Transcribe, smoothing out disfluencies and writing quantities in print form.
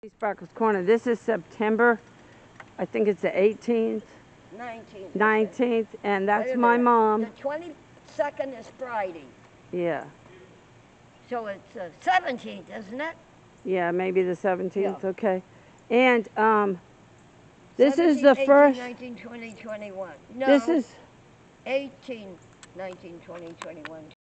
Sparkles Corner. This is September, I think it's the 18th. 19th. 19th, and that's my mom. The 22nd is Friday. Yeah. So it's 17th, isn't it? Yeah, maybe the 17th, Yeah. Okay. And this 17, is the 18, first... 19, 20, 21. No, This is... 18, 19, 20, 21,